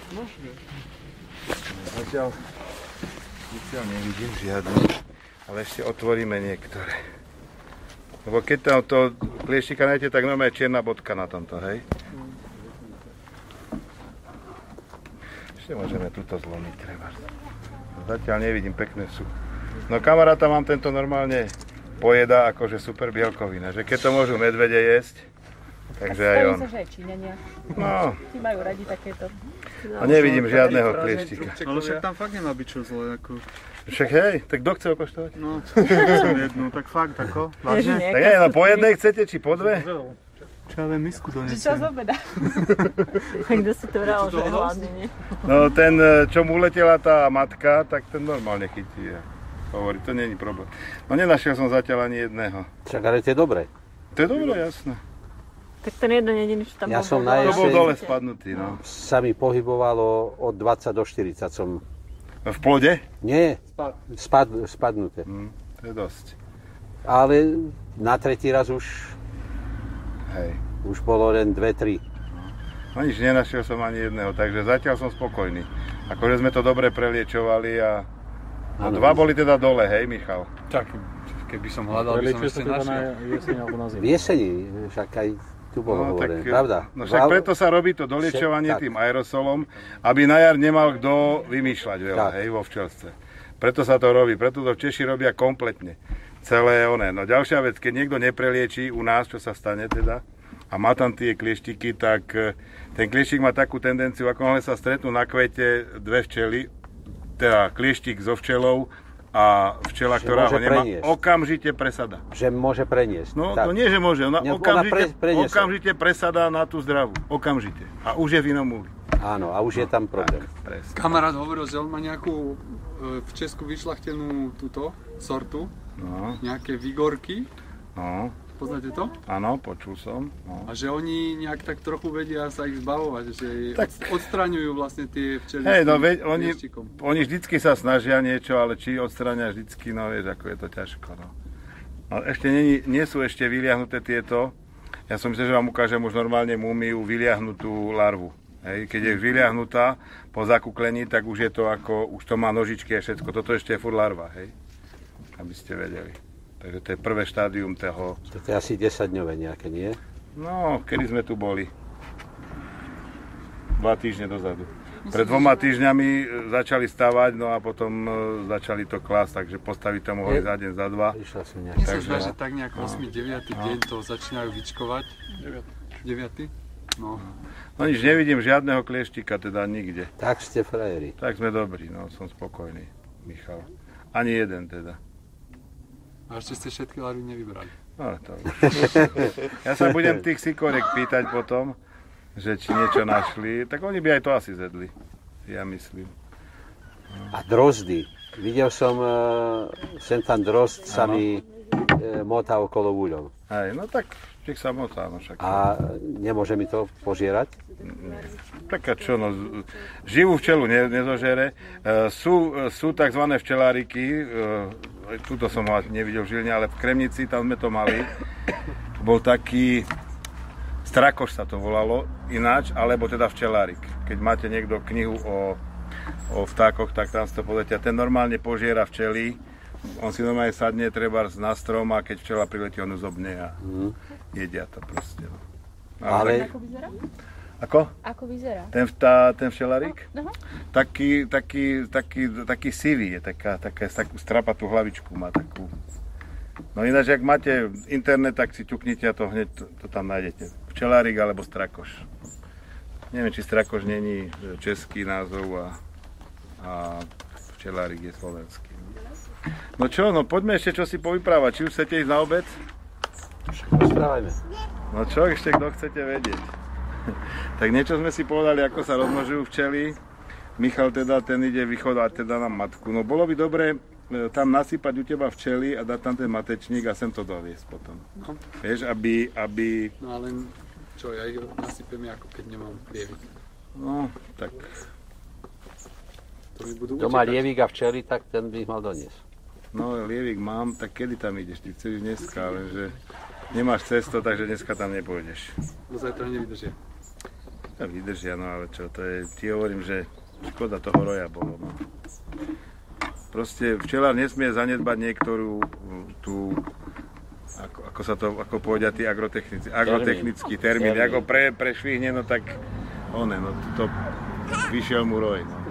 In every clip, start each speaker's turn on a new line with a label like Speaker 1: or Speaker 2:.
Speaker 1: Zatiaľ nevidím žiadny, ale ešte otvoríme niektoré. Lebo keď tam to klieštika nájdete, tak normálne čierna bodka na tomto, hej? Ešte môžeme túto zlomiť, treba. Zatiaľ nevidím, pekné sú. No kamaráta mám tento normálne pojedá akože super bielkovina, že keď to môžu medvede jesť, takže aj on.
Speaker 2: Sa, že aj Číňania.
Speaker 1: No.
Speaker 2: Tí majú radi takéto.
Speaker 1: A nevidím žiadneho klieštika.
Speaker 3: Ale však tam fakt nemá byť čo zle, ako...
Speaker 1: Však hej, tak kto chce okoštovať?
Speaker 3: No, chcem jednu, tak fakt, ako? Vážne?
Speaker 1: Tak nie, no po jednej chcete, či po dve?
Speaker 3: Čo ja viem, misku
Speaker 2: Že
Speaker 3: donesiem.
Speaker 2: čo z obeda? Kto si to vral, že je hladný, nie?
Speaker 1: No ten, čo mu uletela tá matka, tak ten normálne chytí. Hovorí, to není problém. No nenašiel som zatiaľ ani jedného.
Speaker 4: Však ale to je dobré.
Speaker 1: To je dobré, jasné.
Speaker 2: Tak ten jeden jediný, čo tam
Speaker 4: Ja
Speaker 2: bol.
Speaker 4: som
Speaker 1: To
Speaker 4: naješej-
Speaker 1: bol dole spadnutý, no.
Speaker 4: Sa mi pohybovalo od 20 do 40 som...
Speaker 1: V plode?
Speaker 4: Nie, spadnuté.
Speaker 1: To je dosť.
Speaker 4: Ale na tretí raz už
Speaker 1: Hej.
Speaker 4: bolo len 2-3.
Speaker 1: No nič, nenašiel som ani jedného, takže zatiaľ som spokojný. Akože sme to dobre preliečovali a... No, dva boli teda dole, hej, Michal?
Speaker 3: Tak, keby som hľadal, by som ešte našiel.
Speaker 4: V jeseni, však aj tu bolo hovorené, pravda?
Speaker 1: No však preto sa robí to doliečovanie
Speaker 4: tak.
Speaker 1: tým aerosolom, aby na jar nemal kto vymýšľať veľa,
Speaker 4: Tak.
Speaker 1: hej, vo včelstve. Preto sa to robí, preto to Češi robia kompletne. Celé oné. No ďalšia vec, keď niekto nepreliečí u nás, čo sa stane teda, a má tam tie klieštiky, tak ten klieštik má takú tendenciu, ako len sa stretnú na kvete dve včely, teda klieštik so včelou a včela,
Speaker 4: Že
Speaker 1: ktorá
Speaker 4: môže
Speaker 1: ho nemá,
Speaker 4: preniesť.
Speaker 1: okamžite presada.
Speaker 4: Že môže preniesť.
Speaker 1: No
Speaker 4: tak.
Speaker 1: to nie, že môže, ona
Speaker 4: preniesie.
Speaker 1: okamžite presadá na tú zdravú. Okamžite. A už je v inom úli.
Speaker 4: Áno, a už je tam problém.
Speaker 1: Presne.
Speaker 3: Kamarát hovoril, že on má nejakú v Česku vyšľachtenú túto sortu,
Speaker 1: No,
Speaker 3: nejaké vigorky.
Speaker 1: no,
Speaker 3: Poznáte to?
Speaker 1: áno, počul som. No.
Speaker 3: A že oni nejak tak trochu vedia sa ich zbavovať, že
Speaker 1: Tak-
Speaker 3: odstraňujú vlastne tie včely
Speaker 1: Hej, no
Speaker 3: s tým
Speaker 1: veď
Speaker 3: klieštikom.
Speaker 1: oni vždycky sa snažia niečo, ale či odstráňa vždycky, no vieš, ako je to ťažko, no. No ešte nie sú ešte vyliahnuté tieto. Ja som myslel, že vám ukážem už normálne múmiu vyliahnutú larvu. Hej, keď je vyliahnutá po zakuklení, tak už je to ako, už to má nožičky a všetko. Toto ešte je furt larva, hej, aby ste vedeli. Takže to je prvé štádium toho.
Speaker 4: To je asi 10-dňové nejaké, nie?
Speaker 1: No, kedy sme tu boli? 2 týždne dozadu. Pred 2 týždňami začali stavať, no a potom začali to klásť, takže postaviť to mohli za deň, za 2.
Speaker 4: Prišla som
Speaker 3: Mne
Speaker 4: nejaká.
Speaker 3: sa
Speaker 1: Takže-
Speaker 3: zdá, že tak nejak 8-9 deň to začínajú vyčkovať. 9. No.
Speaker 1: No nič, nevidím žiadneho klieštika, teda nikde.
Speaker 4: Tak ste frajeri.
Speaker 1: Tak sme dobrí, no som spokojný, Michal. Ani jeden teda.
Speaker 3: A ešte ste všetky larvy nevybrali.
Speaker 1: No, to už. Ja sa budem tých sikoriek pýtať potom, že či niečo našli, tak oni by aj to asi zjedli, ja myslím.
Speaker 4: A drozdy. Videl som, sem tam drozd sa mi motá okolo úľov.
Speaker 1: Hej, no tak, nech sa motá, no však.
Speaker 4: A nemôže mi to požierať?
Speaker 1: Taká čo, no, živú včelu nezožere. Sú tzv. Včeláriky, tuto som ho nevidel v Žiline, ale v Kremnici, tam sme to mali. Bol taký, strakoš sa to volalo ináč, alebo teda včelárik. Keď máte niekto knihu o vtákoch, tak tam si to pozrite. Ten normálne požiera včely, on si normálne sadne trebárs na strom a keď včela priletí, on ju zobne a jedia to proste. No.
Speaker 4: Ale
Speaker 2: Ako vyzerá?
Speaker 1: Ako?
Speaker 2: Ako vyzerá?
Speaker 1: Ten včelarík?
Speaker 2: Aha.
Speaker 1: Taký sivý je, takú strapatú hlavičku má takú. No ináč, ak máte internet, tak si ťuknite a to hneď to tam nájdete. Včelárik alebo strakoš. Neviem, či strakoš není český názov a včelárik je slovenský. No čo, no poďme ešte čo si povyprávať. Či už chcete ísť na obed?
Speaker 4: rozprávajme.
Speaker 1: No čo ešte, kto chcete vedieť? Tak niečo sme si povedali, ako sa rozmnožujú včely. Michal teda, ten ide vychovať teda na matku. No bolo by dobre tam nasypať u teba včely a dať tam ten matečník a sem to doviesť potom.
Speaker 3: No.
Speaker 1: Vieš, aby...
Speaker 3: No ale čo, ja ich nasypem ako keď nemám lievik.
Speaker 1: No, tak...
Speaker 3: To mi budú
Speaker 4: Kto má
Speaker 3: utekať.
Speaker 4: lievik a včely, tak ten by ich mal doniesť.
Speaker 1: No, lievik mám, tak kedy tam ideš? Ty chceš ísť dneska, lenže nemáš cesto, takže dneska tam nepôjdeš.
Speaker 3: Do zajtra nevydržia.
Speaker 1: Ja vydržia, no ale čo, to je, ti hovorím, že škoda toho roja bolo, no. Proste včelár nesmie zanedbať niektorú tú, ako povedia tí agrotechnický termín. Ako prešvihne, no tak to vyšiel mu roj, no.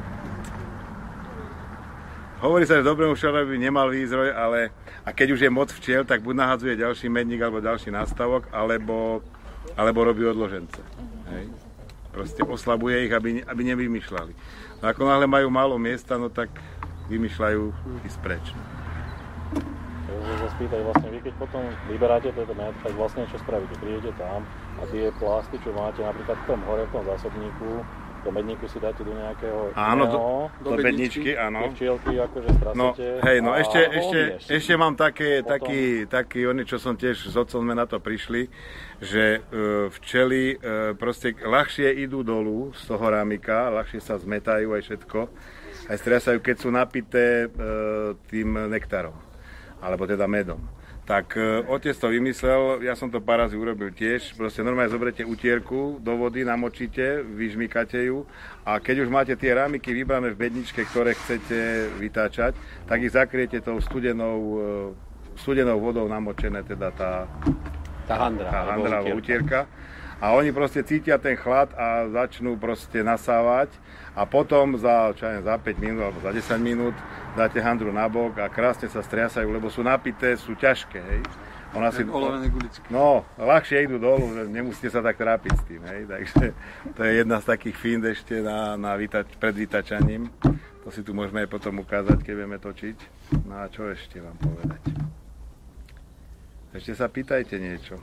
Speaker 1: Hovorí sa, že dobrému včelárovi by nemal výjsť roj, ale a keď už je moc včiel, tak buď nahadzuje ďalší medník alebo ďalší nástavok, alebo robí odložence. Hej. Proste oslabuje ich, aby nevymýšľali. No ako náhle majú málo miesta, no tak vymýšľajú ísť preč.
Speaker 5: Takže sa spýtať, vlastne vy keď potom vyberáte tento med, tak vlastne čo spravíte? Prídete tam a tie plasty, čo máte napríklad v tom hore, v tom zásobníku, do medníku si dáte do nejakého
Speaker 1: do bedničky, áno.
Speaker 5: Tie včielky akože strasete.
Speaker 1: No, hej, no ešte mám taký, čo som tiež s otcom sme na to prišli, že včely proste ľahšie idú dolu z toho rámika, ľahšie sa zmetajú aj všetko, aj stresajú, keď sú napité tým nektarom, alebo teda medom. Tak otec to vymyslel, ja som to pár razy urobil tiež, proste normálne zoberete utierku do vody, namočíte, vyžmykate ju a keď už máte tie rámiky vybrané v bedničke, ktoré chcete vytáčať, tak ich zakriete tou studenou vodou namočené, teda tá handra alebo utierka. A oni proste cítia ten chlad a začnú proste nasávať a potom za 5 minút alebo za 10 minút dáte handru nabok a krásne sa striasajú, lebo sú napité, sú ťažké, hej.
Speaker 3: Olovené guličky.
Speaker 1: No, ľahšie idú dolu, že nemusíte sa tak trápiť s tým, hej. Takže to je jedna z takých fínd ešte pred vytačaním. To si tu môžeme aj potom ukázať, keď budeme točiť. No a čo ešte vám povedať? Ešte sa pýtajte niečo.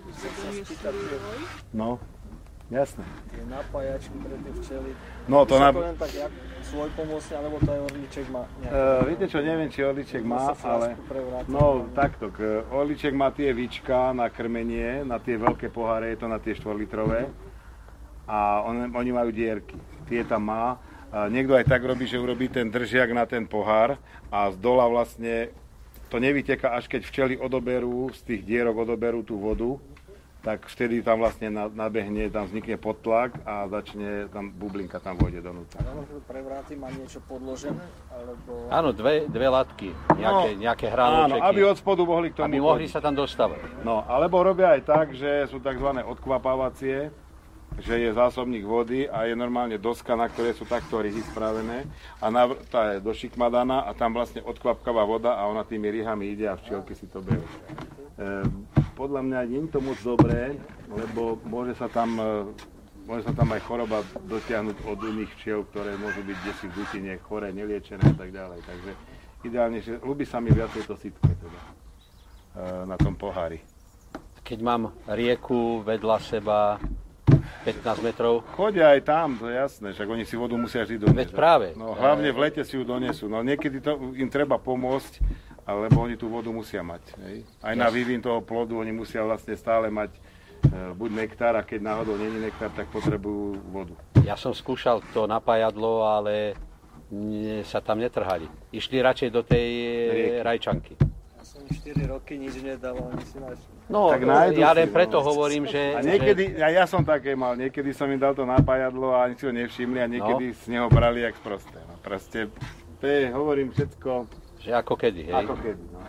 Speaker 1: No, jasné.
Speaker 6: Tie napájačky pre tie včely.
Speaker 1: No, to
Speaker 6: poviem tak, jak svoj pomocný, alebo to aj orlíček má nejaké?
Speaker 1: Viete čo, neviem, či orlíček má, ale... No, takto, orlíček má tie víčka na krmenie, na tie veľké poháre, je to na tie 4-litrové. A oni majú dierky. Tie tam má. Niekto aj tak robí, že urobí ten držiak na ten pohár a z dola vlastne to nevyteká, až keď včely odoberú, z tých dierok odoberú tú vodu, tak vtedy tam vlastne nabehne, tam vznikne podtlak a začne tam bublinka tam vôjde donútra.
Speaker 6: A možno prevráty má niečo podložené? Alebo...
Speaker 4: Áno, dve latky, nejaké hranolčeky.
Speaker 1: Áno, aby od spodu mohli k tomu
Speaker 4: aby mohli sa tam dostavať.
Speaker 1: No, alebo robia aj tak, že sú tzv. Odkvapávacie, že je zásobník vody a je normálne doska, na ktorej sú takto ryhy spravené a tá je došikmadaná a tam vlastne odkvapkáva voda a ona tými ryhami ide a včielky si to berú. Podľa mňa nie je to moc dobré, lebo môže sa tam aj choroba dotiahnuť od iných včiel, ktoré môžu byť desi v dutine, choré, neliečené a tak ďalej. Takže ideálne, že ľúbi sa mi viacej to sitké teda, na tom pohári.
Speaker 4: Keď mám rieku vedľa seba 15 metrov.
Speaker 1: Chodia aj tam, to je jasné, však oni si vodu musia vždy doniesť.
Speaker 4: Veď práve.
Speaker 1: No, hlavne v lete si ju donesú, no niekedy im treba pomôcť, lebo oni tú vodu musia mať. Hej. Aj na vývin toho plodu oni musia vlastne stále mať buď nektár, a keď náhodou není nektár, tak potrebujú vodu.
Speaker 4: Ja som skúšal to napájadlo, ale sa tam netrhali. Išli radšej do tej rajčanky.
Speaker 6: Ja som 4 roky nič nedal, oni si našli.
Speaker 4: No, ja len preto hovorím, že...
Speaker 1: A niekedy, ja som také mal, niekedy som im dal to napájadlo a ani si ho nevšimli a niekedy z neho brali jak sprosté. No, proste, to je, hovorím všetko...
Speaker 4: Že ako kedy, hej?
Speaker 1: Ako kedy, no.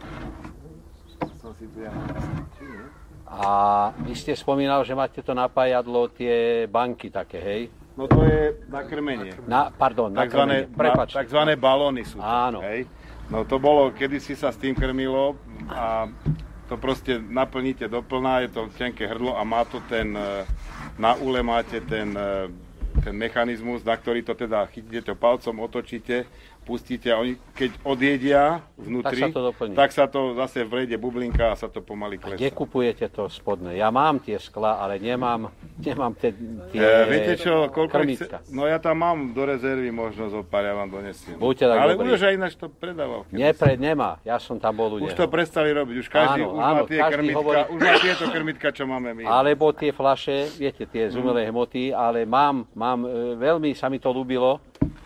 Speaker 1: Som si tu ja či nie?
Speaker 4: A vy ste spomínal, že máte to napájadlo, tie banky také, hej?
Speaker 1: No to je na krmenie.
Speaker 4: Na krmenie, prepáčte.
Speaker 1: Takzvané balóny sú to,
Speaker 4: áno.
Speaker 1: Hej? No to bolo, kedysi sa s tým krmilo a to proste naplníte doplná, je to tenké hrdlo a má to na úle máte ten mechanizmus, na ktorý to teda chytíte palcom, otočíte, pustíte a oni keď odjedia vnútri, tak sa to zase vrejde bublinka a sa to pomaly klesá.
Speaker 4: Kde kupujete to spodné? Ja mám tie skla, ale nemám tie
Speaker 1: viete čo,
Speaker 4: krmítka.
Speaker 1: No ja tam mám do rezervy možno zo pár, ja vám donesiem.
Speaker 4: Buďte tak
Speaker 1: ale
Speaker 4: dobrý.
Speaker 1: už aj ináč to predával.
Speaker 4: Nemá, ja som tam bol u neho.
Speaker 1: Už to prestali robiť, už každý má tie krmitka, už má tieto krmitka, čo máme my.
Speaker 4: Alebo tie fľaše, viete, tie z umelej hmoty, ale mám, veľmi sa mi to ľúbilo.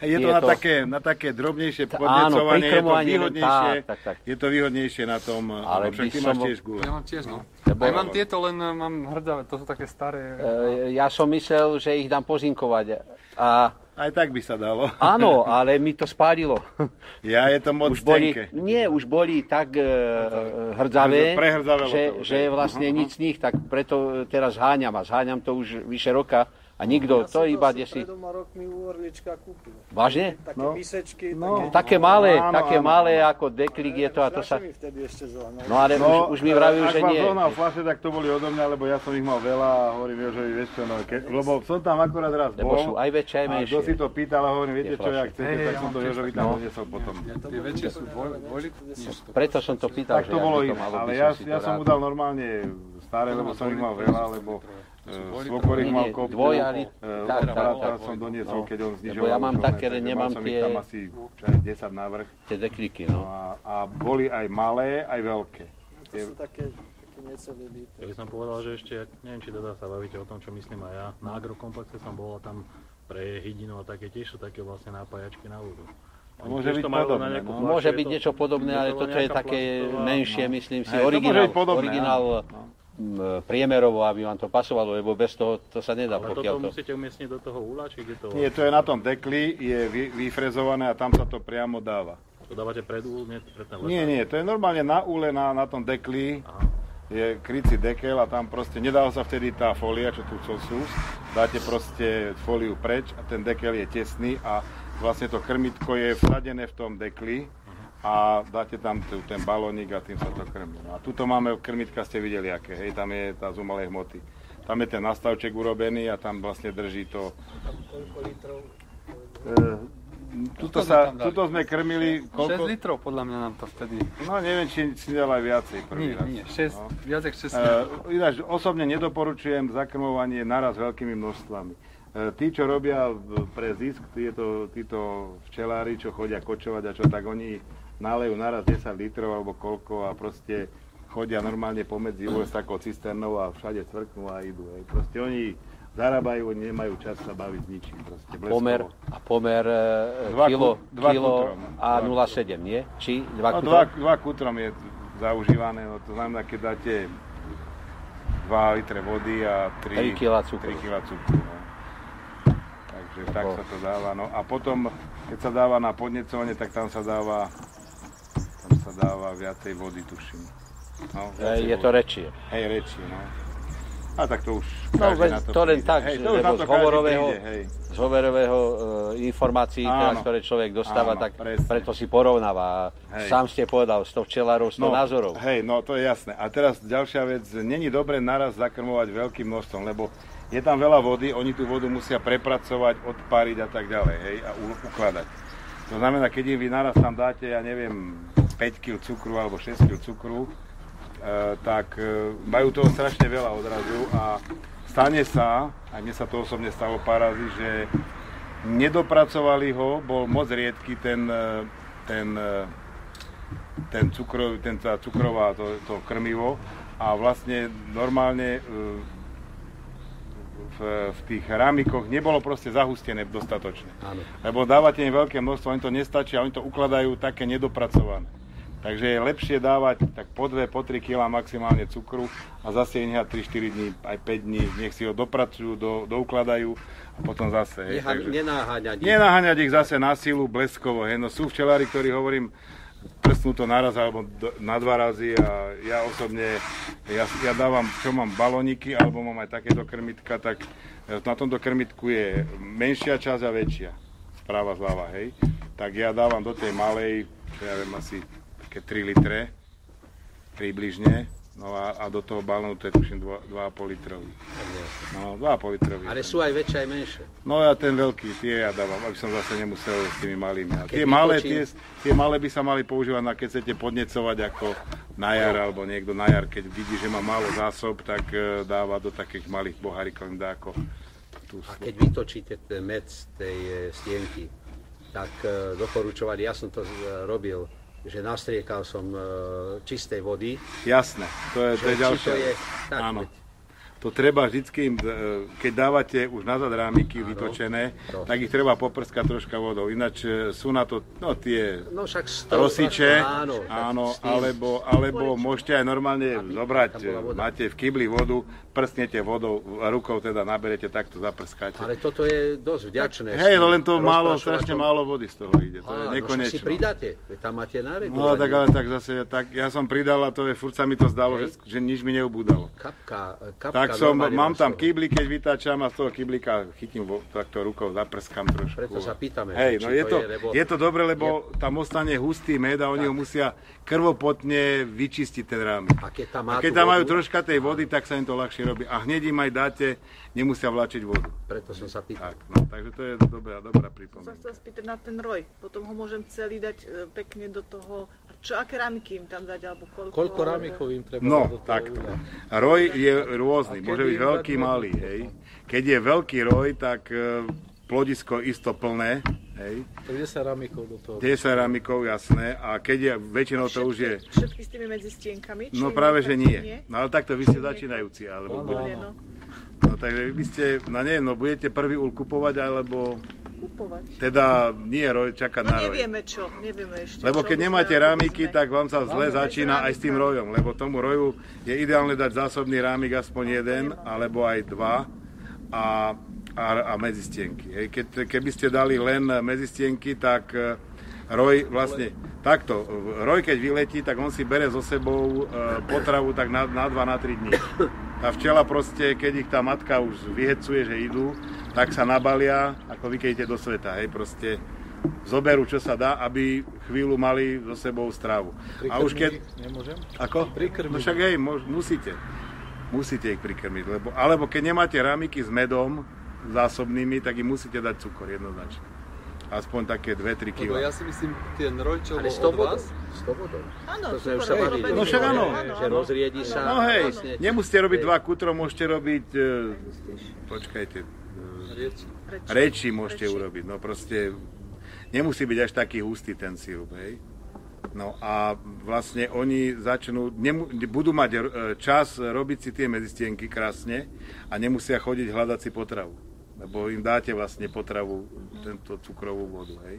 Speaker 1: Je to na také drobnejšie podnecovanie, je to výhodnejšie,
Speaker 4: tak.
Speaker 1: Je to výhodnejšie na tom,
Speaker 4: ale
Speaker 1: však ty máš tiež gule.
Speaker 3: Ja mám tiež, no. Aj mám tieto, len mám hrdzavé, to sú také staré.
Speaker 4: Ja som myslel, že ich dám pozinkovať.
Speaker 1: Aj tak by sa dalo.
Speaker 4: Áno, ale mi to spálilo.
Speaker 1: Ja, je to moc tenké.
Speaker 4: Už boli tak hrdzavé, že vlastne nic z nich, tak preto teraz zháňam to už vyše roka. A nikto, to iba desi.
Speaker 6: Pred 2 rokmi u Orlička kúpil.
Speaker 4: Vážne?
Speaker 6: Také misečky.
Speaker 4: Také malé ako deklík je to a to sa...
Speaker 6: Vtedy ešte zóna.
Speaker 4: No ale už mi vravujú, že nie.
Speaker 1: Ak vám zóna v fľaše, tak to boli odo mňa, lebo ja som ich mal veľa a hovorím Jožovi, vieš čo, no, lebo som tam akurát raz
Speaker 4: lebo sú aj väčšie, aj
Speaker 1: a
Speaker 4: menšie.
Speaker 1: kto si to pýtal a hovorím, viete čo, jak chcete, tak som to Jožovi tam doniesol potom.
Speaker 3: Tie väčšie sú dvojlitry.
Speaker 4: Preto som to pýtal,
Speaker 1: tak to bolo iné, ale ja som mu dal normálne staré, lebo som ich mal veľa, lebo svokor ich mal kopku, brata som doniesol, keď on znižoval.
Speaker 4: Lebo ja mám také, ale nemám tie...
Speaker 1: tam asi 10 návrh.
Speaker 4: Tie dekliky, no.
Speaker 1: A boli aj malé, aj veľké.
Speaker 6: To sú také necelé litre.
Speaker 5: Ja by som povedal, že ešte, neviem, či teda sa bavíte o tom, čo myslím aj ja. Na agrokomplexe som bol a tam pre hydinu a také tiež sú také vlastne nápájačky na vodu.
Speaker 1: Môže byť podobné, no.
Speaker 4: Môže byť niečo podobné, ale toto je také menšie, myslím si, originál priemerovo, aby vám to pasovalo, lebo bez toho to sa nedá.
Speaker 5: Ale toto musíte umiestniť do toho úla, či kde to...
Speaker 1: Nie, to je na tom dekli, je vyfrezované a tam sa to priamo dáva.
Speaker 5: To dávate pred úl, nie pred ten les?
Speaker 1: Nie, to je normálne na úle, na tom dekli. Aha. Je krycí dekel a tam proste nedá sa vtedy tá fólia, čo tu sú. Dáte proste fóliu preč a ten dekel je tesný a vlastne to krmitko je vsadené v tom dekli. A dáte tam ten balónik a tým sa to krmí. A tuto máme krmitka, ste videli aké, hej, tam je tá z umelej hmoty. Tam je ten nastavček urobený a tam vlastne drží to.
Speaker 6: Koľko litrov?
Speaker 1: Tuto sme krmili...
Speaker 3: 6 litrov podľa mňa nám to vtedy.
Speaker 1: No neviem, či si dal aj viacej prvý raz.
Speaker 3: Nie, 6, no. Viac ako 6
Speaker 1: Ináč, osobne nedoporučujem zakrmovanie naraz veľkými množstvami. Tí, čo robia pre zisk, títo včelári, čo chodia kočovať a čo, tak oni nalejú naraz 10 litrov alebo koľko a proste chodia normálne pomedzi s takou cisternou a všade cvrknú a idú. Hej. Proste oni zarábajú, oni nemajú čas sa baviť s ničím. Proste bleskovo.
Speaker 4: Pomer kilo a 0,7, nie? Či 2 kutrom?
Speaker 1: 2 kutrom je zaužívané, no to znamená, keď dáte 2 litre vody a 3 kg cukru. No. Takže tak sa to dáva. No a potom, keď sa dáva na podnecovanie, tak tam sa dáva viacej vody, tuším. No,
Speaker 4: je to rečie.
Speaker 1: Hej, rečie, no. A tak to už
Speaker 4: to len tak, lebo z hovorového informácií, ktoré človek dostáva, tak presne. Preto si porovnáva. Sám ste povedal, 100 včelárov, 100 názorov.
Speaker 1: Hej, no to je jasné. A teraz ďalšia vec, není dobre naraz zakrmovať veľkým množstvom, lebo je tam veľa vody, oni tú vodu musia prepracovať, odpáriť a tak ďalej, hej, a ukladať. To znamená, keď im vy naraz tam dáte, ja neviem, 5 kg cukru alebo 6 kg cukru, tak majú toho strašne veľa odrazu a stane sa, a mne sa to osobne stalo pár razy, že nedopracovali ho, bol moc riedky tá cukrová, to krmivo a vlastne normálne v tých rámikoch nebolo proste zahustené dostatočne. Áno. Lebo dávate im veľké množstvo, oni to nestačí a oni to ukladajú také nedopracované. Takže je lepšie dávať tak po 2, po 3 kg maximálne cukru a zase ich nechať 3-4 dní, aj 5 dní, nech si ho dopracujú, doukladajú a potom zase. Nenaháňať ich zase na silu, bleskovo. Hej. No sú včelári, ktorí hovorím, prstnú to naraz alebo na 2 razy a ja osobne, ja dávam, čo mám, balóniky alebo mám aj takéto krmitka, tak na tomto krmitku je menšia časť a väčšia, správa zľava, hej. Tak ja dávam do tej malej, čo ja viem, asi 3 litre približne, no a do toho balónu to je tuším 2,5 litrový. No, 2,5 litrový.
Speaker 4: Ale sú aj väčšie, aj menšie.
Speaker 1: No ja ten veľký, tie ja dávam, aby som zase nemusel s tými malými. A tie malé by sa mali používať na keď chcete podnecovať ako na jar, alebo niekto na jar, keď vidí, že má málo zásob, tak dáva do takých malých bohárikov, im dá ako tú.
Speaker 4: A keď vytočíte ten med z tej stienky, tak doporučovali, ja som to robil, že nastriekal som čistej vody.
Speaker 1: Jasné, to je ďalšie.
Speaker 4: Áno.
Speaker 1: to treba vždycky, keď dávate už nazad rámiky vytočené, tak ich treba poprskať troška vodou. Ináč sú na to tie rosiče, áno, alebo môžete aj normálne zobrať, máte v kybli vodu, prsknete vodou, rukou teda naberete, takto zaprskáte.
Speaker 4: Ale toto je dosť vďačné.
Speaker 1: Hej, no len to strašne málo vody z toho ide, to je nekonečno.
Speaker 4: Si pridáte, tam máte náredu.
Speaker 1: No tak ale tak zase, ja som pridal a to je, furt sa mi to zdalo, že nič mi neubúdalo.
Speaker 4: Kapka
Speaker 1: tak mám tam kybli, keď vytáčam a z toho kyblika chytím takto rukou, zaprskám trošku.
Speaker 4: Preto sa pýtame.
Speaker 1: Hej, no je to dobre, lebo tam ostane hustý med a oni ho musia krvopotne vyčistiť ten rámik. A keď tam majú troška tej vody, tak sa im to ľahšie robí. A hneď im aj dáte, nemusia vláčiť vodu.
Speaker 4: Preto som sa pýtal.
Speaker 1: Takže to je dobrá pripomienka.
Speaker 2: Som sa spýtať na ten roj. Potom ho môžem celý dať pekne do toho. Aké rámiky im tam dať, alebo
Speaker 5: koľko rámikov im treba?
Speaker 1: No, takto. Roj je rôzny, môže byť veľký, malý, hej. Keď je veľký roj, tak plodisko isto plné, hej.
Speaker 5: 10 rámikov do toho.
Speaker 1: 10 rámikov, jasné. A keď je, väčšinou to už je...
Speaker 2: Všetky s tými medzistienkami?
Speaker 1: No práve, že nie. No ale takto vy ste začínajúci, alebo... No takže vy ste, budete prvý úl kupovať, alebo... Teda nie roj, čakať na roj.
Speaker 2: Nevieme ešte.
Speaker 1: Lebo keď nemáte rámiky, tak vám sa zle začína aj s tým rojom, lebo tomu roju je ideálne dať zásobný rámik aspoň jeden, alebo aj dva a medzistienky. Keby ste dali len medzistienky, tak roj vlastne takto. Roj keď vyletí, tak on si bere so sebou potravu tak na 2-3 dní. Tá včela proste, keď ich tá matka už vyhecuje, že idú, tak sa nabalia, ako vy keď idete do sveta, hej, proste zoberú, čo sa dá, aby chvíľu mali so sebou stravu. A už keď...
Speaker 5: Nemôžem?
Speaker 1: Ako?
Speaker 5: Prikrmiť.
Speaker 1: No však hej, musíte. Musíte ich prikrmiť, alebo keď nemáte rámiky s medom zásobnými, tak im musíte dať cukor jednoznačne. Aspoň také 2-3 kg.
Speaker 3: Lebo ja si myslím, ten roj, čo bol od vás...
Speaker 4: S tou vodou.
Speaker 2: Áno,
Speaker 1: no však áno.
Speaker 4: Že rozriedi sa.
Speaker 1: No hej, nemusíte robiť 2 kutro, môžete robiť... Počkajte. Reči môžete urobiť. No proste nemusí byť až taký hustý ten sirup, hej. No a vlastne oni budú mať čas robiť si tie medzistienky krásne a nemusia chodiť hľadať si potravu. Lebo im dáte vlastne potravu, tento cukrovú vodu, hej.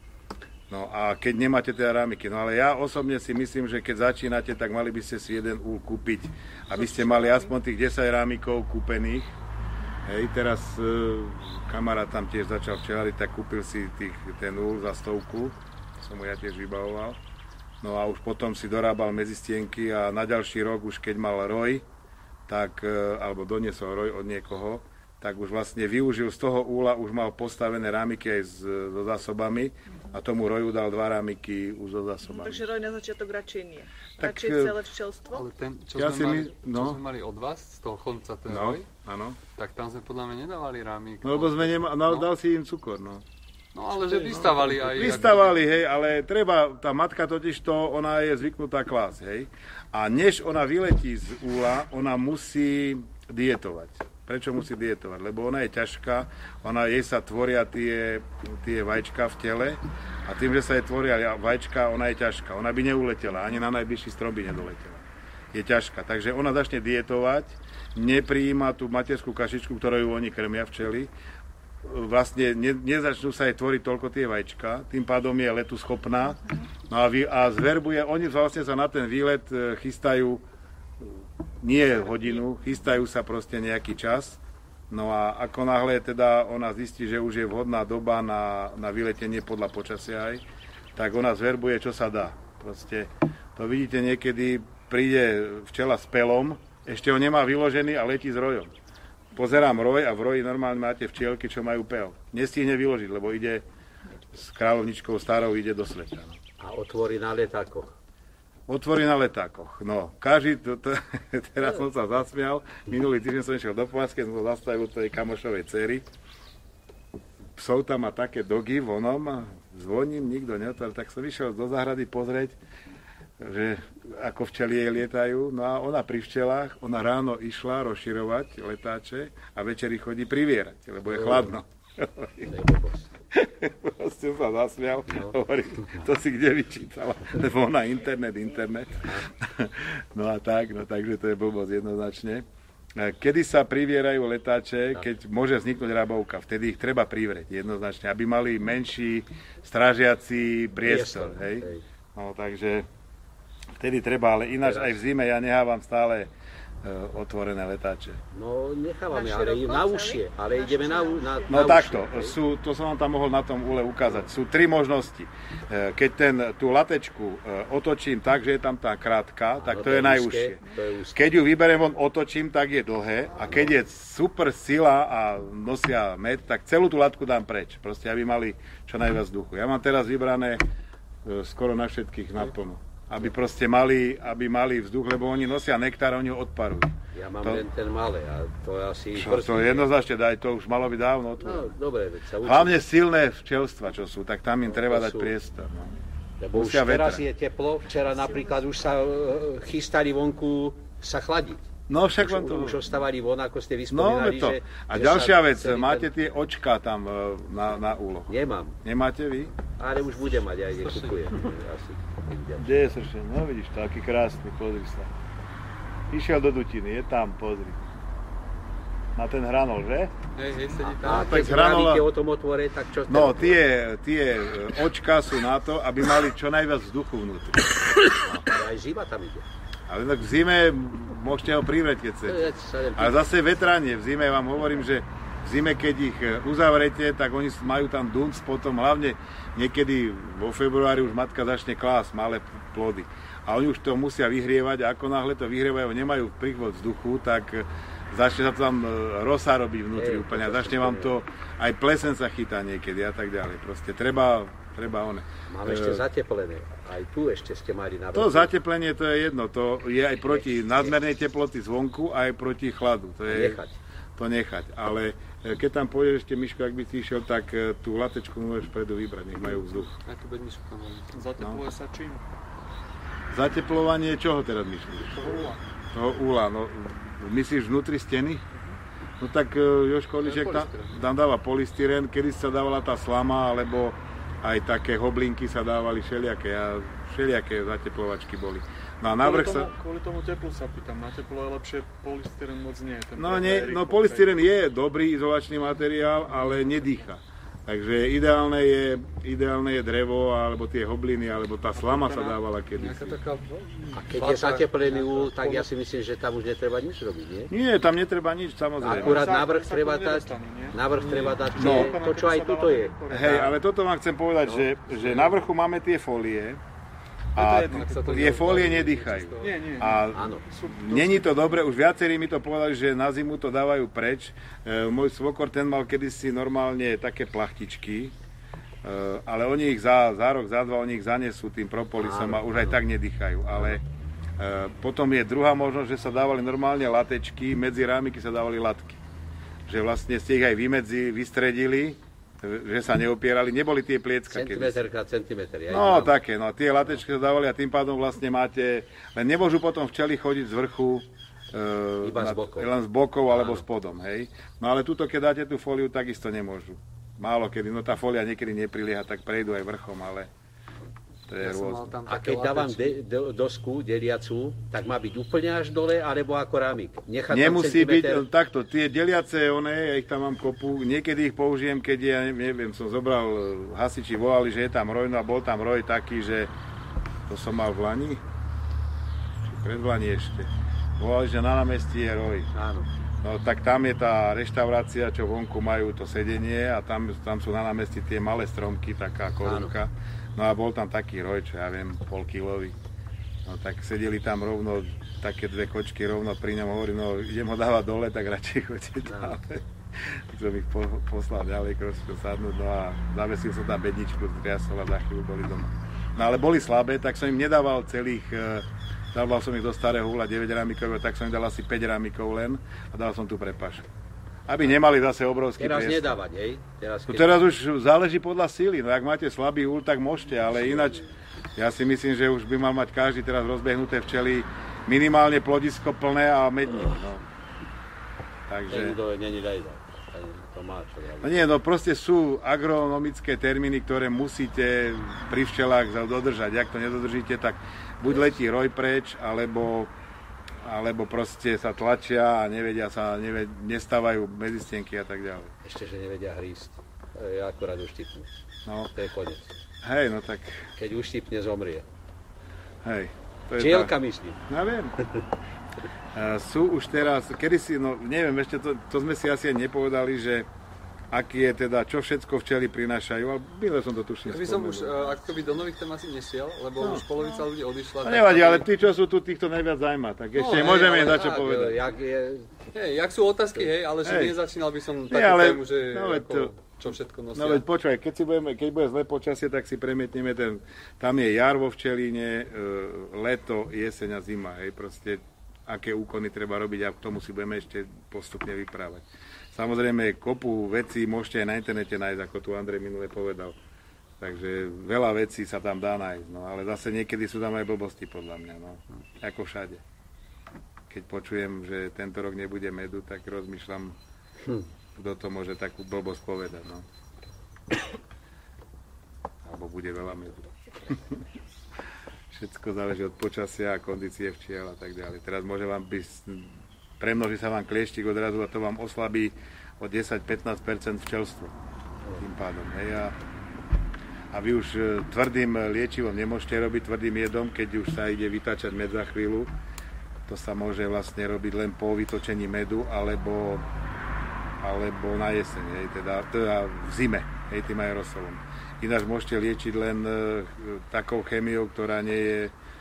Speaker 1: No a keď nemáte teda rámiky, no ale ja osobne si myslím, že keď začínate, tak mali by ste si jeden úl kúpiť, aby ste mali aspoň tých 10 rámikov kúpených. Hej, teraz kamarát tam tiež začal včelariť, tak kúpil si ten úl za 100, som mu ja tiež vybavoval. No a už potom si dorábal medzistienky a na ďalší rok už keď mal roj, tak, alebo doniesol roj od niekoho, tak už vlastne využil z toho úla, už mal postavené rámiky aj so zásobami a tomu roju dal 2 rámiky už so zásobami.
Speaker 2: Takže roj na začiatok radšej nie.
Speaker 1: Tak,
Speaker 2: radšej celé včelstvo?
Speaker 3: Ale ten, čo sme mali od vás, z toho konca ten roj, tak tam sme podľa mňa nedávali rámik.
Speaker 1: No lebo sme dal si im cukor, no.
Speaker 3: No ale že vystávali aj...
Speaker 1: Vystávali, hej, ale tá matka totiž to, ona je zvyknutá klásť, hej. A než ona vyletí z úla, ona musí dietovať. Prečo musí dietovať? Lebo ona je ťažká, jej sa tvoria tie vajíčka v tele a tým, že sa jej tvoria vajíčka, ona je ťažká. Ona by neuletela, ani na najbližší strom by nedoletela. Je ťažká, takže ona začne dietovať, neprijíma tú materskú kašičku, ktorou oni krmia včely. Vlastne nezačnú sa jej tvoriť toľko tie vajíčka, tým pádom je letu schopná. No a zverbuje, oni vlastne sa na ten výlet chystajú nie hodinu, chystajú sa proste nejaký čas. No a ako náhle teda ona zistí, že už je vhodná doba na vyletenie podľa počasia aj, tak ona zverbuje, čo sa dá. Proste to vidíte niekedy, príde včela s pelom, ešte ho nemá vyložený a letí s rojom. Pozerám roj a v roji normálne máte včielky, čo majú pel. Nestihne vyložiť, lebo ide s kráľovničkou starou, ide do sveta. No.
Speaker 4: A otvorí na letákoch.
Speaker 1: Otvorí na letákoch. No, teraz som sa zasmial, minulý týždeň som išiel do Povazke, som sa zastavil tej kamošovej dcery. Psov tam má také dogy vonom a zvoním, nikto neotvára, tak som išiel do záhrady pozrieť, že ako včely jej lietajú. No a ona pri včelách, ona ráno išla rozširovať letáče a večeri chodí privierať, lebo je chladno. Proste sa zasmial, hovorí, to si kde vyčítala, lebo ona internet. No a tak, no takže to je blbosť jednoznačne. Kedy sa privierajú letáče, keď môže vzniknúť rabovka, vtedy ich treba privrieť jednoznačne, aby mali menší strážiaci priestor. Hej? No, takže vtedy treba, ale ináč aj v zime ja nehávam stále otvorené letáče.
Speaker 4: No nechávame, ale na ušie, ale ideme na
Speaker 1: no takto, to som vám tam mohol na tom úle ukázať. Sú 3 možnosti. Keď tú latečku otočím tak, že je tam tá krátka, tak to je najúžšie. Keď ju vyberiem von, otočím, tak je dlhé a keď je super sila a nosia med, tak celú tú latku dám preč. Proste, aby mali čo najviac vzduchu. Ja mám teraz vybrané skoro na všetkých naplno. Aby proste mali vzduch, lebo oni nosia nektár a oni ho odparujú.
Speaker 4: Ja mám len ten malé a to je asi...
Speaker 1: To jednoznačne daj, to už malo byť dávno otvorené.
Speaker 4: No, dobre, veď sa učím.
Speaker 1: Hlavne silné včelstva, čo sú, tak tam im treba dať priestor. No.
Speaker 4: Lebo už teraz je teplo, včera napríklad už sa chystali vonku sa chladiť.
Speaker 1: No však vám to...
Speaker 4: Už ostávali von, ako ste vyspomínali,
Speaker 1: že... A ďalšia vec, máte tie očká tam na úlohu?
Speaker 4: Nemám.
Speaker 1: Nemáte vy?
Speaker 4: Ale už budem mať, aj nekupujem.
Speaker 1: Kde je sršen? No vidíš, taký krásny, pozri sa. Išiel do dutiny, je tam, pozri. Na ten hranol, že?
Speaker 3: Hej, sedí tam.
Speaker 4: A keď vravíte o tom otvore, tak čo...
Speaker 1: No, tie očká sú na to, aby mali čo najviac vzduchu vnútri.
Speaker 4: Ale aj zima tam ide.
Speaker 1: Ale tak v zime môžete ho privrieť, keď chcete. Ale zase vetranie. V zime vám hovorím, že v zime, keď ich uzavrete, tak oni majú tam dunc, potom hlavne niekedy vo februári už matka začne klásť malé plody. A oni už to musia vyhrievať a ako náhle to vyhrievajú, nemajú príchod vzduchu, tak začne sa to tam rosa robiť vnútri úplne. A začne vám to, aj plesen sa chytá niekedy a tak ďalej. Proste treba one.
Speaker 4: Máme ešte zateplené. Aj tu ešte ste mali na
Speaker 1: To zateplenie, to je jedno. To je aj proti nadmernej teploty zvonku, aj proti chladu. To je nechať. Ale keď tam pôjdeš ešte, Miško, ak by si išiel, tak tú latečku môžeš predu vybrať, nech majú vzduch.
Speaker 3: Aj tu Miško tam majú.
Speaker 6: Zatepluje sa čím?
Speaker 1: Zateplovanie čoho teraz myslíš? Toho úla. No, myslíš vnútri steny? No tak Jožko Orliček tam dáva polystyrén, kedy sa dávala tá slama, alebo aj také hoblinky sa dávali všelijaké zateplovačky boli. No a
Speaker 6: kvôli tomu teplu sa pýtam, na teplo je lepšie, polystyrén moc nie.
Speaker 1: No polystyrén je dobrý izolačný materiál, ale nedýcha. Takže ideálne je drevo, alebo tie hobliny, alebo tá slama sa dávala kedysi.
Speaker 4: A keď je zateplený úl, tak ja si myslím, že tam už netreba nič robiť, nie?
Speaker 1: Nie, tam netreba nič, samozrejme.
Speaker 4: Akurát návrh treba dať to, čo aj tuto je.
Speaker 1: Hej, ale toto vám chcem povedať, že na vrchu máme tie fólie, a tie fólie nedýchajú. A není to dobre, už viacerí mi to povedali, že na zimu to dávajú preč. Môj svokor, ten mal kedysi normálne také plachtičky, ale oni ich za rok, za dva, oni ich zanesú tým propolisom a už aj tak nedýchajú. Ale potom je druhá možnosť, že sa dávali normálne latečky, medzi rámiky sa dávali latky. Že vlastne ste ich aj vystredili, že sa neopierali, neboli tie pliecka.
Speaker 4: Centimetr krát centimetr.
Speaker 1: No také, tie latečky sa dávali a tým pádom vlastne máte, len nemôžu potom včely chodiť z vrchu, len z bokov alebo spodom, hej. No ale tuto, keď dáte tú fóliu, takisto nemôžu. Málo kedy, tá fólia niekedy neprilieha, tak prejdú aj vrchom, ale to je rôzne.
Speaker 4: A keď dávam dosku deliacu, tak má byť úplne až dole, alebo ako rámik?
Speaker 1: Nemusí byť takto, tie deliace, ja ich tam mám kopu, niekedy ich použijem, keď ja neviem, som zobral, hasiči volali, že je tam roj, no a bol tam roj taký, že to som mal v Lani, či pred Lani ešte, volali, že na námestí je roj.
Speaker 4: Áno.
Speaker 1: No tak tam je tá reštaurácia, čo vonku majú to sedenie a tam sú na námestí tie malé stromky, taká korunka. No a bol tam taký roj, čo ja viem, polkilový. No tak sedeli tam rovno, také dve kočky rovno pri ňom, hovorím, no idem ho dávať dole, tak radšej chodte ďalej. Som ich poslal ďalej, kročko sadnúť, no a zavesil som tam bedničku, triasol a za chvíľu boli doma. No ale boli slabé, tak som im nedával celých, dával som ich do starého hula 9 rámikov, tak som im dal asi 5 rámikov len a dal som tu prepaš. Aby nemali zase obrovský priestor.
Speaker 4: Teraz nedávať, hej?
Speaker 1: Teraz už záleží podľa síly. No ak máte slabý úl, tak môžete, ale ináč ja si myslím, že už by mal mať každý teraz rozbehnuté včely minimálne plodisko plné a medník. No. Takže... proste sú agronomické termíny, ktoré musíte pri včelách dodržať. Ak to nedodržíte, tak buď letí roj preč, alebo alebo proste sa tlačia a nestávajú medzistenky a tak ďalej.
Speaker 4: Ešte, že nevedia hrísť. Ja akurát uštipnú.
Speaker 1: No.
Speaker 4: To je koniec.
Speaker 1: Hej, no tak...
Speaker 4: Keď uštipne, zomrie.
Speaker 1: Hej.
Speaker 4: Včielka myslím.
Speaker 1: Ja viem. Sú už teraz, kedysi, no neviem, ešte to sme si asi nepovedali, že aký je teda, čo všetko včely prinášajú, ale byle som to tušne
Speaker 3: spomenul. Ja by som už akoby do nových tém asi nesiel, lebo už polovica ľudí odišla.
Speaker 1: Nevadí, ale tí, čo sú tu, týchto najviac zaujíma, tak ešte môžeme dať čo povedať.
Speaker 3: Jak sú otázky, hej, ale že nezačínal by som takú tému, že čo všetko nosia.
Speaker 1: No veď počúvaj, keď bude zlé počasie, tak si premietneme tam je jar vo včelíne, leto, jeseň a zima, hej, proste aké úkony treba robiť a k tomu si budeme ešte postupne vyprávať. Samozrejme, kopu vecí môžete aj na internete nájsť, ako tu Andrej minule povedal. Takže veľa vecí sa tam dá nájsť, no, ale zase niekedy sú tam aj blbosti podľa mňa, no, ako všade. Keď počujem, že tento rok nebude medu, tak rozmýšľam, kto to môže takú blbosť povedať, no. Alebo bude veľa medu. Všetko záleží od počasia a kondície včiel a tak ďalej. Teraz môže vám premnoží sa vám klieštik odrazu a to vám oslabí o 10-15% včelstvo. Tým pádom. Hej, a vy už tvrdým liečivom nemôžete robiť, tvrdým jedom, keď už sa ide vytáčať med za chvíľu. To sa môže vlastne robiť len po vytočení medu alebo na jeseň, hej, teda v zime, hej, tým aerosolom. Ináč môžete liečiť len takou chémiou, ktorá nie je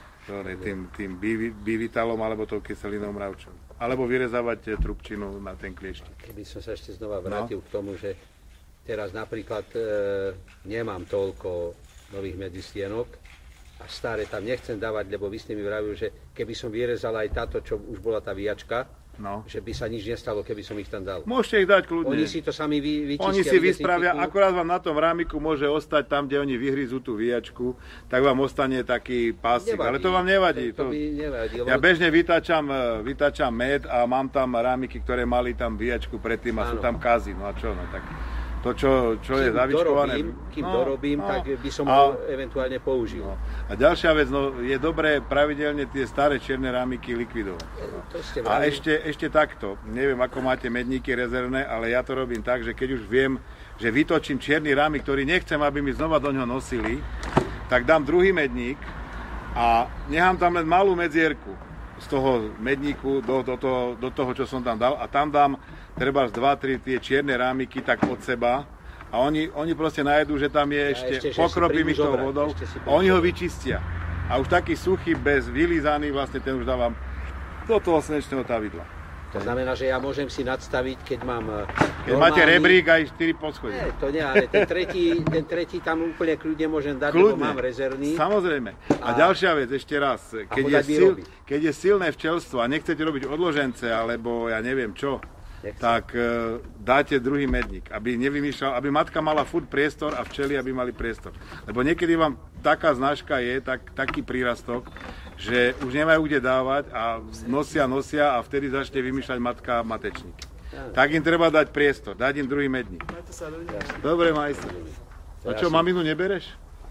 Speaker 1: tým bivitalom alebo tou kyselinou mravčou. Alebo vyrezávať trubčinu na ten klieštik.
Speaker 4: Keby som sa ešte znova vrátil k tomu, že teraz napríklad nemám toľko nových medzistienok a staré tam nechcem dávať, lebo vy ste mi vravili, že keby som vyrezal aj táto, čo už bola tá viačka, že by sa nič nestalo, keby som ich tam dal.
Speaker 1: Môžete ich dať kľudne.
Speaker 4: Oni si to sami vyčistia.
Speaker 1: Oni si vyspravia, akorát vám na tom rámiku môže ostať tam, kde oni vyhryzú tú výjačku, tak vám ostane taký pásik, ale to vám nevadí.
Speaker 4: To nevadí.
Speaker 1: Ja bežne vytáčam med a mám tam rámiky, ktoré mali tam výjačku predtým a sú tam kazy, no a čo, no tak... To, čo je zavičkované.
Speaker 4: Kým dorobím, tak by som ho eventuálne použil.
Speaker 1: No. A ďalšia vec, je dobré pravidelne tie staré čierne rámiky likvidovať. A ešte takto, neviem, ako máte medníky rezervné, ale ja to robím tak, že keď už viem, že vytočím čierny rámik, ktorý nechcem, aby mi znova do ňoho nosili, tak dám druhý medník a nechám tam len malú medzierku z toho medníku do toho, čo som tam dal a tam dám treba 2-3 tie čierne rámiky tak od seba a oni proste najedú, že tam je ešte pokropím ich tou vodou a oni ho vyčistia. A už taký suchý, bez vylízaný, vlastne ten už dávam do toho slnečného tavidla.
Speaker 4: To znamená, že ja môžem si nadstaviť, keď mám
Speaker 1: keď máte rebrík aj 4 poschodie.
Speaker 4: Nie, to nie, ale ten tretí tam úplne kľudne môžem dať, lebo mám rezervný.
Speaker 1: Samozrejme. A ďalšia vec, ešte raz, keď je silné včelstvo a nechcete robiť odložence, alebo ja neviem čo, tak dáte druhý medník, aby nevymýšľal, aby matka mala furt priestor a včely, aby mali priestor. Lebo niekedy vám taká značka je, taký prírastok, že už nemajú kde dávať a nosia a vtedy začne vymýšľať matka matečníky. Tak im treba dať priestor, dať im druhý medník. Dobre, majster. A čo, maminu nebereš?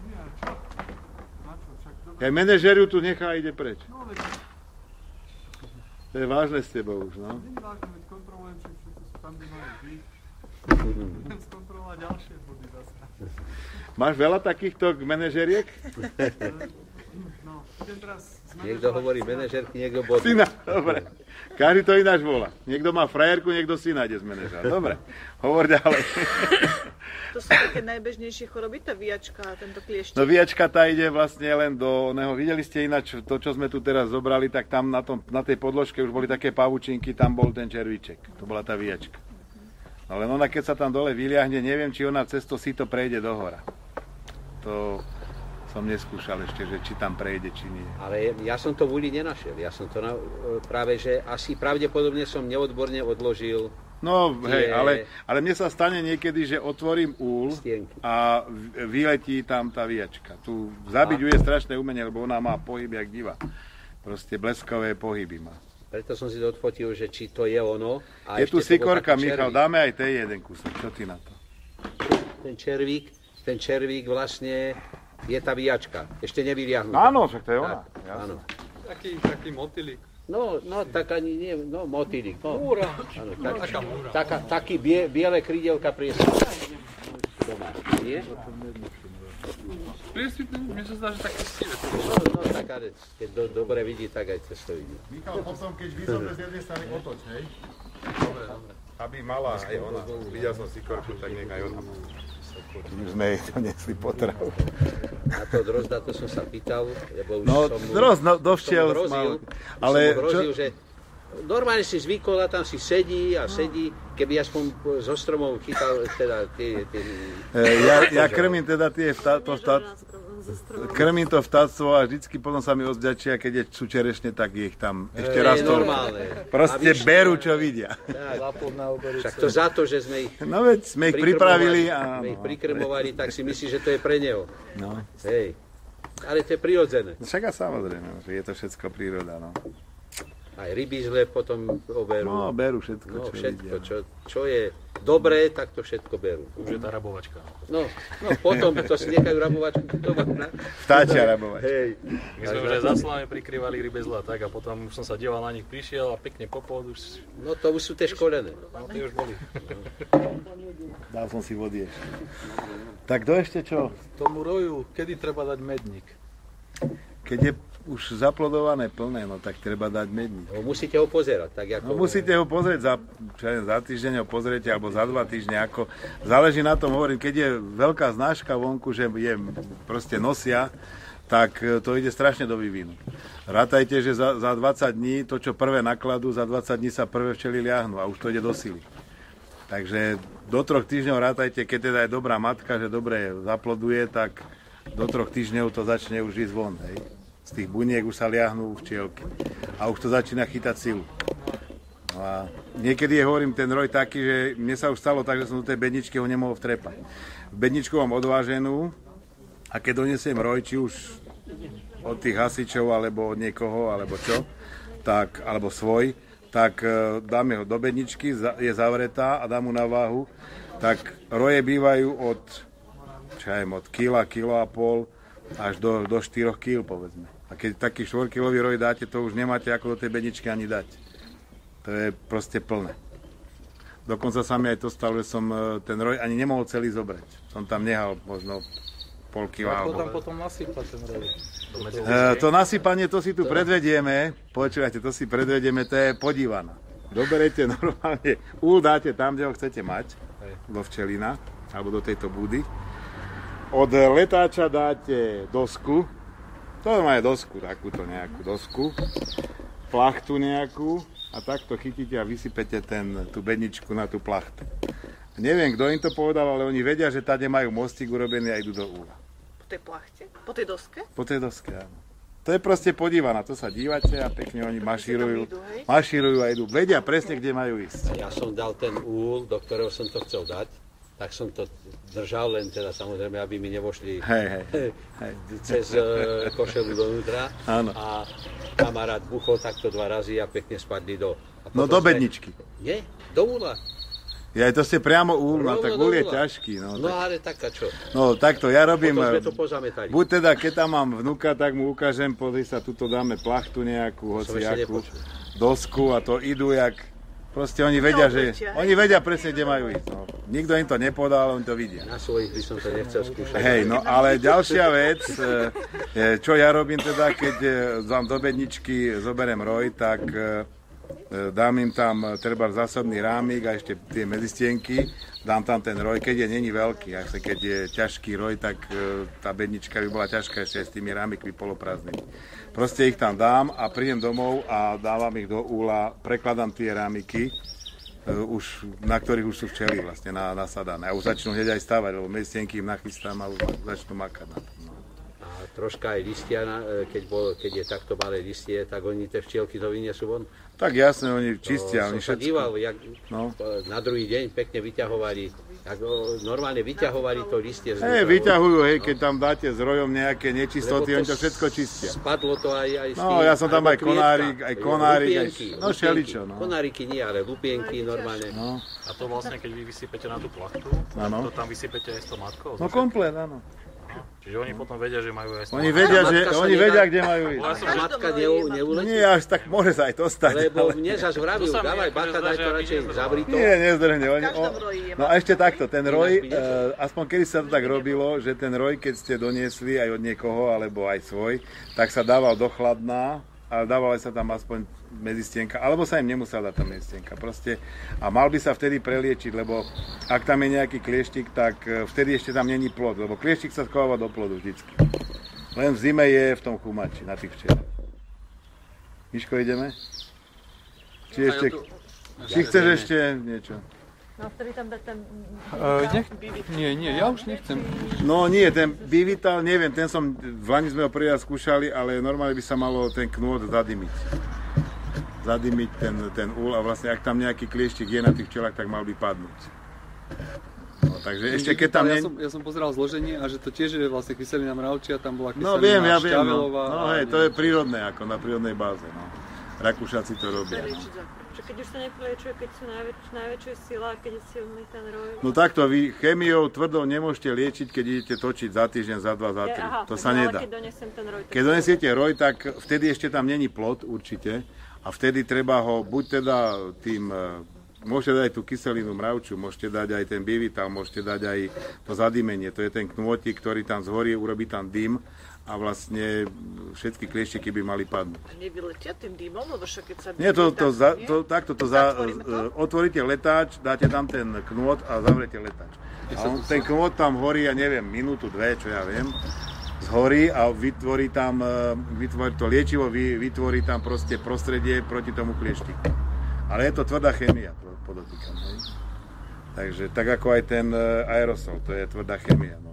Speaker 1: Ja manažer ju tu nechá a ide preč. To je vážne s tebou už, no?
Speaker 3: Kontrolujem, či všetci sú tam, kde majú byť. Budem skontrolovať ďalšie body zase.
Speaker 1: Máš veľa takýchto manažeriek?
Speaker 3: No, idem teraz zmanažovať.
Speaker 4: Niekto hovorí manažerky, niekto body.
Speaker 1: Syna, dobre. Každý to ináč volá. Niekto má frajerku, niekto syna ide z manažera. Dobre, hovor ďalej.
Speaker 2: To sú také najbežnejšie choroby, tá výjačka a tento klieštik?
Speaker 1: No výjačka tá ide vlastne len do oného. Videli ste ináč to, čo sme tu teraz zobrali, tak tam na tej podložke už boli také pavučinky, tam bol ten červíček. To bola tá výjačka. No len ona, keď sa tam dole vyliahne, neviem, či ona cez to sito prejde do hora. To som neskúšal ešte, že či tam prejde, či nie.
Speaker 4: Ale ja som to v úli nenašiel. Ja som to práve, že asi pravdepodobne som neodborne odložil.
Speaker 1: No, hej, ale mne sa stane niekedy, že otvorím úl a vyletí tam tá výjačka. Tu zabiť je strašné umenie, lebo ona má pohyb jak diva. Proste bleskové pohyby má.
Speaker 4: Preto som si to odfotil, že či to je ono. A
Speaker 1: je tu sikorka, Michal, dáme aj tej jeden kúsok. Čo ty na to?
Speaker 4: Ten červík vlastne je tá výjačka. Ešte nevyliahnutá.
Speaker 1: Áno, však to je ona.
Speaker 4: Áno.
Speaker 3: Taký motýlik.
Speaker 4: No, tak ani nie, no motýlik. No.
Speaker 3: Múra.
Speaker 4: Áno, taký biele krídelka priesvitné. Nie?
Speaker 3: Priesvitné, mne sa zdá, že také sivé.
Speaker 4: No, tak ale keď dobre vidí, tak aj cez to vidí.
Speaker 1: Michal, potom keď vyzobre z jednej strany otoč, hej? Dobre. Aby mala aj ona, videl som sikorku, tak nech aj ona. Už sme jej donesli potravu.
Speaker 4: Na to drozda, to som sa pýtal, lebo už
Speaker 1: dovštiel mal. Ale
Speaker 4: hrozil, že normálne si zvykol a tam si sedí a sedí, keby aspoň zo stromov chytal teda tie...
Speaker 1: Ja krmím teda krmím to vtáctvo a vždycky potom sa mi ozďačia, keď sú čerešne, tak ich tam ešte raz to... Proste berú, čo vidia.
Speaker 4: Však to za to, že sme ich...
Speaker 1: No veď sme ich pripravili a...
Speaker 4: Sme ich prikrmovali, tak si myslí, že to je pre neho.
Speaker 1: No.
Speaker 4: Hej. Ale to je prirodzené.
Speaker 1: Však a samozrejme, že je to všetko príroda, no.
Speaker 4: Aj ryby zle potom oberú.
Speaker 1: No, berú všetko,
Speaker 4: no,
Speaker 1: čo
Speaker 4: všetko,
Speaker 1: vidia.
Speaker 4: Čo je dobré, tak to všetko berú.
Speaker 3: Už je tá rabovačka.
Speaker 4: No potom to si nechajú rabovačku.
Speaker 1: Vtáčia rabovačka.
Speaker 4: Hej.
Speaker 3: My sme už aj za Slávy prikrývali rybe zla, tak a potom už som sa díval na nich, prišiel a pekne popod už...
Speaker 4: No to už sú tie školené.
Speaker 3: No, tie už boli.
Speaker 1: Dal som si vody ešte. Tak kto ešte čo?
Speaker 6: Tomu roju, kedy treba dať medník?
Speaker 1: Keď je už zaplodované plné, no tak treba dať medník.
Speaker 4: No, musíte ho pozerať, tak ako...
Speaker 1: No musíte ho pozrieť za týždeň ho pozriete, alebo za 2 týždne, ako... Záleží na tom, hovorím, keď je veľká znáška vonku, že je proste nosia, tak to ide strašne do vývinu. Rátajte, že za 20 dní, to čo prvé nakladú, za 20 dní sa prvé včely liahnú a už to ide do sily. Takže do 3 týždňov rátajte, keď teda je dobrá matka, že dobre zaploduje, tak do 3 týždňov to začne už ísť von, hej. Z tých buniek už sa liahnú včielky a už to začína chytať silu. No a niekedy je, hovorím, ten roj taký, že mne sa už stalo tak, že som do tej bedničky ho nemohol vtrepať. Bedničku mám odváženú a keď donesiem roj, či už od tých hasičov, alebo od niekoho, alebo čo, tak, alebo svoj, tak dáme ho do bedničky, je zavretá a dám mu na váhu, tak roje bývajú od kila, kilo a pol až do 4 kg, povedzme. A keď taký 4-kilový roj dáte, to už nemáte ako do tej bedničky ani dať. To je proste plné. Dokonca sa mi aj to stalo, že som ten roj ani nemohol celý zobrať. Som tam nehal možno pol kila.
Speaker 6: Ako tam potom nasypať ten roj?
Speaker 1: To nasypanie, to si tu predvedieme. Počúvajte, to si predvedieme, to je podívaná. Doberete normálne, úl dáte tam, kde ho chcete mať, do včelina, alebo do tejto budy. Od letáča dáte dosku, to má dosku, takúto nejakú dosku, plachtu nejakú a takto chytíte a vysypete tú bedničku na tú plachtu. Neviem, kto im to povedal, ale oni vedia, že tady majú mostík urobený a idú do úla.
Speaker 2: Po tej plachte? Po tej doske?
Speaker 1: Po tej doske, áno. To je proste podívaná, to sa dívate a pekne oni mašírujú a idú. Vedia presne, kde majú ísť.
Speaker 4: Ja som dal ten úl, do ktorého som to chcel dať, tak som to držal, len teda samozrejme, aby mi nevošli cez košelu dovnútra.
Speaker 1: Áno.
Speaker 4: A kamarát buchol takto 2 razy a pekne spadli do...
Speaker 1: No do bedničky.
Speaker 4: Nie, do úla.
Speaker 1: Ja to ste priamo úl, no tak úl je ťažký. No
Speaker 4: ale taká čo?
Speaker 1: No takto, ja robím...
Speaker 4: Potom sme to pozametali.
Speaker 1: Buď teda, keď tam mám vnuka, tak mu ukážem, pozri sa, tuto dáme plachtu nejakú, hociakú, dosku a to idú jak... Proste oni vedia, oni vedia presne, kde majú ísť. No. Nikto im to nepovedal, ale oni to vidia.
Speaker 4: Na svojich by som to nechcel skúšať.
Speaker 1: Hej, no ale ďalšia vec, čo ja robím teda, keď vám do bedničky zoberiem roj, tak dám im tam treba zásobný rámik a ešte tie medzistienky, dám tam ten roj, keď není veľký. Keď je ťažký roj, tak tá bednička by bola ťažká ešte s tými rámikmi poloprázdnymi. Proste ich tam dám a prídem domov a dávam ich do úla, prekladám tie rámiky, na ktorých už sú včely vlastne nasadané. A už začnú hneď aj stavať, lebo medzistienky im nachystám a už začnú makať na tom. No.
Speaker 4: A troška aj listia, keď je takto malé listie, tak oni tie včielky to vyniesú von?
Speaker 1: Tak jasne, oni čistia.
Speaker 4: Som sa díval, jak na druhý deň pekne vyťahovali. Normálne vyťahovali to listie.
Speaker 1: Vyťahujú, keď tam dáte s rojom nejaké nečistoty, oni to všetko čistia.
Speaker 4: Spadlo to aj s tým.
Speaker 1: No, ja som tam aj konárik, no šeličo. No.
Speaker 4: Konáriky nie, ale lupienky normálne.
Speaker 1: No.
Speaker 3: A to vlastne, keď vy vysypete na tú plachtu, to tam vysypete aj s tou matkou?
Speaker 1: No komplet, áno.
Speaker 5: Čiže oni potom vedia, že majú aj
Speaker 1: Oni vedia, kde majú ísť.
Speaker 4: A matka neuletí?
Speaker 1: Nie až tak, môže sa aj to stať.
Speaker 4: Lebo mne zase vraví, dávaj baka, daj to radšej zavri to.
Speaker 1: Nie, nezdrhne. No a ešte takto, ten roj, aspoň kedy sa to tak robilo, že ten roj, keď ste doniesli aj od niekoho, alebo aj svoj, tak sa dával do chladná, a dávali sa tam aspoň medzistienka, alebo sa im nemusela dať tá medzistienka. Proste, a mal by sa vtedy preliečiť, lebo ak tam je nejaký klieštik, tak vtedy ešte tam není plod, lebo klieštik sa schováva do plodu vždycky. Len v zime je v tom chumači, na tých včelách. Miško, ideme? Či chceš ešte niečo?
Speaker 7: No, vtedy tam dať ten...
Speaker 3: Nie, ja už nechcem.
Speaker 1: No nie, ten bivital, neviem, ten som, v Lani sme ho prvý raz skúšali, ale normálne by sa malo ten knôt zadymiť. Zadymiť ten úl a vlastne ak tam nejaký klieštik je na tých včelách, tak mal by padnúť. No, takže ešte keď tam...
Speaker 3: Ja som pozeral zloženie a že to tiež je vlastne kyselina mravčia, tam bola
Speaker 1: kyselina šťavelová. No hej, to je prírodné, ako na prírodnej báze. No. Rakúšaci to robia. No.
Speaker 7: Keď už sa nepoliečuje, keď sú najväčšia sila, keď je silný ten roj.
Speaker 1: No takto, vy chémiou tvrdou nemôžete liečiť, keď idete točiť za týždeň, za 2, za 3. To sa nedá. Keď donesiete roj, tak vtedy ešte tam není plod určite a vtedy treba ho buď teda tým, môžete dať aj tú kyselinu mravčiu, môžete dať aj ten bivital, môžete dať aj to zadymenie, to je ten knôtik, ktorý tam zhorí, urobí tam dym a vlastne všetky klieštiky by mali padnúť.
Speaker 2: A nevyletia tým dymom, lebo však keď sa...
Speaker 1: Nie, otvoríte letáč, dáte tam ten knôt a zavrete letáč. A ten knôt tam horí, ja neviem, minútu, 2, čo ja viem, zhorí a vytvorí to liečivo, vytvorí tam proste prostredie proti tomu klieštiku. Ale je to tvrdá chémia, podotýkam. Takže tak ako aj ten aerosol, to je tvrdá chémia. No.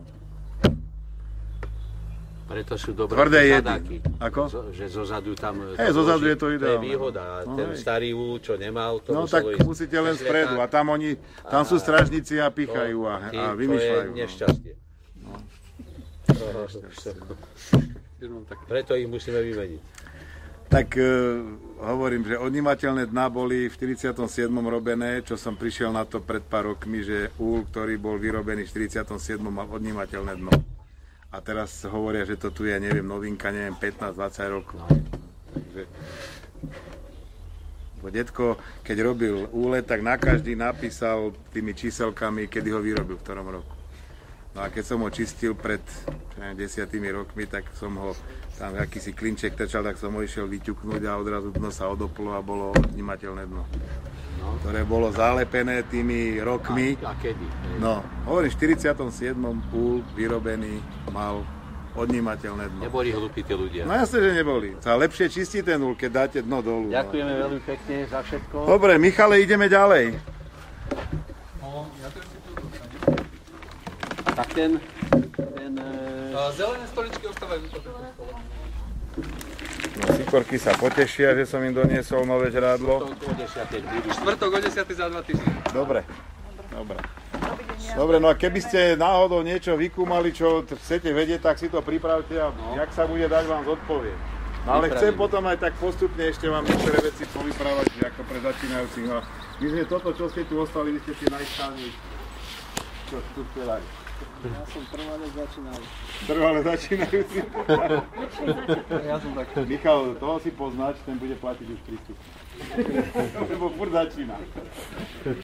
Speaker 4: Preto sú dobré
Speaker 1: zadáky. Ako?
Speaker 4: Že zozadu tam...
Speaker 1: Zozadu je to ideálne.
Speaker 4: To je výhoda. No, ten starý úl, čo nemal, to
Speaker 1: no tak musíte len spredu. A tam sú stražníci a pichajú a vymýšľajú.
Speaker 4: To je nešťastie. No. Preto ich musíme vymeniť.
Speaker 1: Tak hovorím, že odnímateľné dna boli v 47. robené, čo som prišiel na to pred pár rokmi, že úl, ktorý bol vyrobený v 47. mal odnímateľné dno. A teraz hovoria, že to tu je, neviem, novinka, neviem, 15-20 rokov. Takže, detko, keď robil úlet, tak na každý napísal tými číselkami, kedy ho vyrobil, v ktorom roku. No a keď som ho čistil pred 10 rokmi, tak som ho, tam akýsi klinček trčal, tak som ho išiel vyťuknúť a odrazu dno sa odoplo a bolo odnímateľné dno. No. Ktoré bolo zalepené tými rokmi.
Speaker 4: A kedy?
Speaker 1: No, hovorím, v 47. úl vyrobený mal odnímateľné dno.
Speaker 4: Neboli hlupí tí ľudia.
Speaker 1: No jasne, že neboli. Sa lepšie čistí ten úl, keď dáte dno dolu.
Speaker 4: Ďakujeme veľmi pekne za všetko.
Speaker 1: Dobre, Michale, ideme ďalej.
Speaker 3: No, ja to si tu
Speaker 4: tak ten...
Speaker 3: Zelené stoličky ostávajú tu.
Speaker 1: No, sikorky sa potešia, že som im doniesol nové žrádlo.
Speaker 3: Štvrtok o 10. za 2 týždne.
Speaker 1: Dobre. Dobre, no a keby ste náhodou niečo vykúmali, čo chcete vedieť, tak si to pripravte a jak sa bude dať, vám zodpoviem. No, ale chcem potom aj tak postupne ešte vám niektoré veci povyprávať, ako pre začínajúcich. No, my sme toto, čo ste tu ostali, vy ste tie najstarší, čo tu spelali.
Speaker 6: Ja som trvale začínal.
Speaker 1: Trvale začínajúci?
Speaker 6: Ja som tak.
Speaker 1: Michal, toho si poznáš, ten bude platiť už prístup. Lebo furt začína.